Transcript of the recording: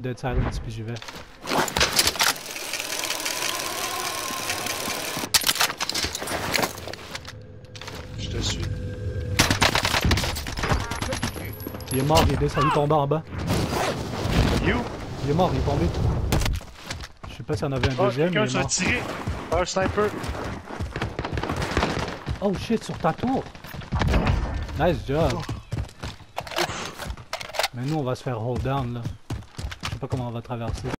Dead silence puis j'y vais. Je te suis. Il est mort, il est descendu tomber en bas. You? Il est mort, il est tombé. Je sais pas s'il y en avait un Oh, deuxième, mais quelqu'un il est s'est mort. tiré par un sniper. Oh shit, sur ta tour! Nice job! Mais nous on va se faire hold down là. Je sais pas comment on va traverser.